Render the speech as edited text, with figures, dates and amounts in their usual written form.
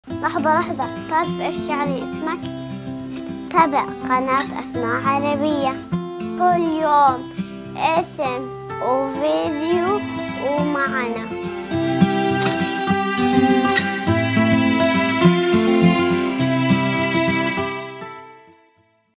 لحظة لحظة، تعرف إيش يعني اسمك؟ تابع قناة أسماء عربية، كل يوم اسم وفيديو ومعنى.